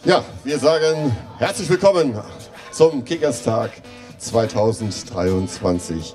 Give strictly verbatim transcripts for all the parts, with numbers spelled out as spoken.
Ja, wir sagen herzlich willkommen zum Kickers-Tag zweitausenddreiundzwanzig.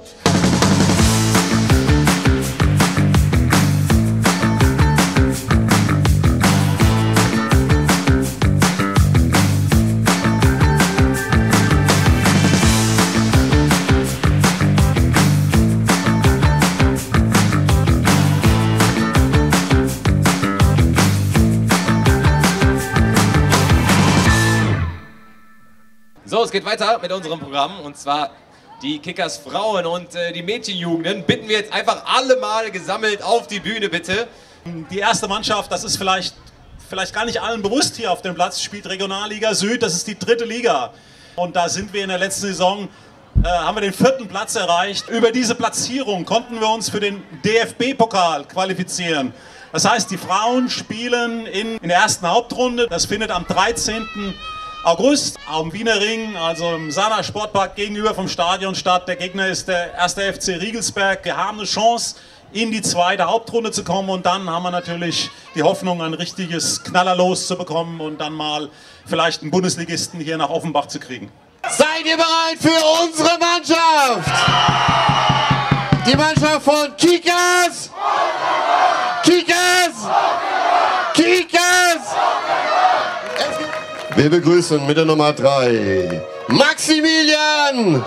So, es geht weiter mit unserem Programm und zwar die Kickers Frauen und äh, die Mädchenjugenden bitten wir jetzt einfach alle mal gesammelt auf die Bühne, bitte. Die erste Mannschaft, das ist vielleicht, vielleicht gar nicht allen bewusst hier auf dem Platz, spielt Regionalliga Süd, das ist die dritte Liga. Und da sind wir in der letzten Saison, äh, haben wir den vierten Platz erreicht. Über diese Platzierung konnten wir uns für den D F B-Pokal qualifizieren. Das heißt, die Frauen spielen in, in der ersten Hauptrunde, das findet am dreizehnten August am Wiener Ring, also im Sana Sportpark gegenüber vom Stadion statt. Der Gegner ist der erste F C Riegelsberg. Wir haben eine Chance, in die zweite Hauptrunde zu kommen und dann haben wir natürlich die Hoffnung, ein richtiges Knallerlos zu bekommen und dann mal vielleicht einen Bundesligisten hier nach Offenbach zu kriegen. Seid ihr bereit für unsere Mannschaft? Die Mannschaft von Kickers! Kickers! Kickers! Wir begrüßen mit der Nummer drei Maximilian!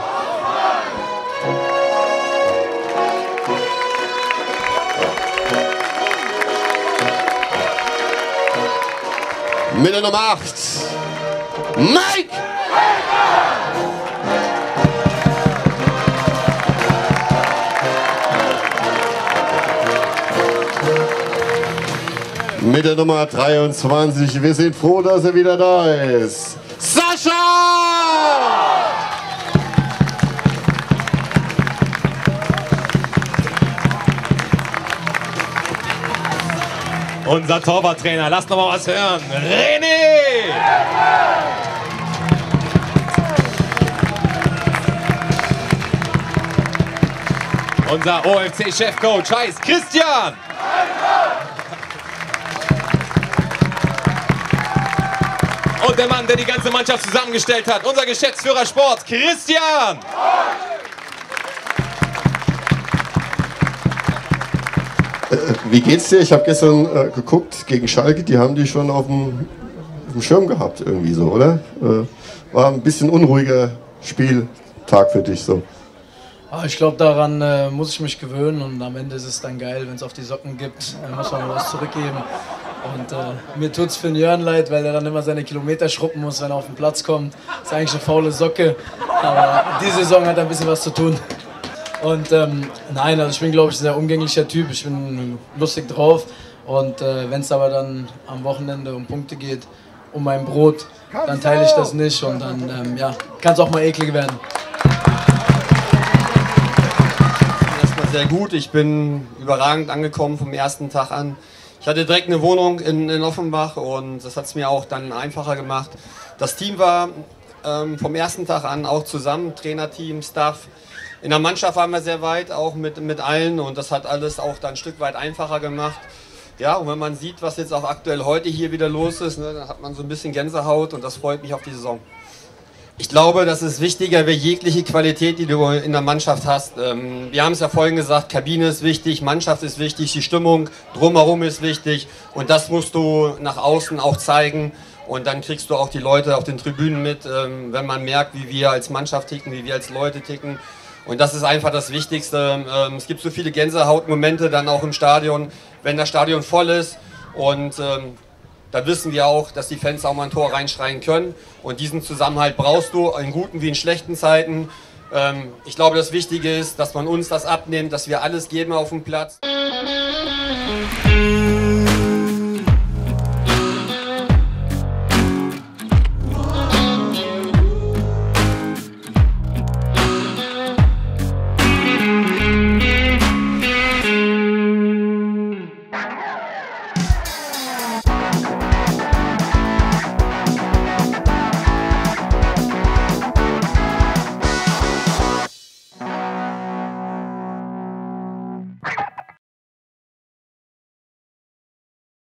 Mit der Nummer acht Mike! Mit der Nummer dreiundzwanzig, wir sind froh, dass er wieder da ist, Sascha! Unser Torwarttrainer, lasst noch mal was hören, René! Unser O F C-Chefcoach heißt Christian! Und der Mann, der die ganze Mannschaft zusammengestellt hat, unser Geschäftsführer Sport, Christian! Äh, wie geht's dir? Ich habe gestern äh, geguckt gegen Schalke, die haben die schon auf dem, auf dem Schirm gehabt irgendwie so, oder? Äh, war ein bisschen unruhiger Spieltag für dich so. Ich glaube, daran äh, muss ich mich gewöhnen und am Ende ist es dann geil, wenn es auf die Socken gibt, äh, muss man was zurückgeben. Und äh, mir tut es für den Jörn leid, weil er dann immer seine Kilometer schruppen muss, wenn er auf den Platz kommt. Ist eigentlich eine faule Socke, aber die Saison hat ein bisschen was zu tun. Und ähm, nein, also ich bin, glaube ich, ein sehr umgänglicher Typ, ich bin lustig drauf. Und äh, wenn es aber dann am Wochenende um Punkte geht, um mein Brot, dann teile ich das nicht und dann ähm, ja, kann es auch mal eklig werden. Sehr gut, ich bin überragend angekommen vom ersten Tag an. Ich hatte direkt eine Wohnung in, in Offenbach und das hat es mir auch dann einfacher gemacht. Das Team war ähm, vom ersten Tag an auch zusammen, Trainerteam, Staff. In der Mannschaft waren wir sehr weit, auch mit, mit allen und das hat alles auch dann ein Stück weit einfacher gemacht. Ja, und wenn man sieht, was jetzt auch aktuell heute hier wieder los ist, ne, dann hat man so ein bisschen Gänsehaut und das freut mich auf die Saison. Ich glaube, das ist wichtiger wie jegliche Qualität, die du in der Mannschaft hast. Wir haben es ja vorhin gesagt, Kabine ist wichtig, Mannschaft ist wichtig, die Stimmung drumherum ist wichtig und das musst du nach außen auch zeigen und dann kriegst du auch die Leute auf den Tribünen mit, wenn man merkt, wie wir als Mannschaft ticken, wie wir als Leute ticken und das ist einfach das Wichtigste. Es gibt so viele Gänsehautmomente dann auch im Stadion, wenn das Stadion voll ist und da wissen wir auch, dass die Fans auch mal ein Tor reinschreien können. Und diesen Zusammenhalt brauchst du in guten wie in schlechten Zeiten. Ich glaube, das Wichtige ist, dass man uns das abnimmt, dass wir alles geben auf dem Platz.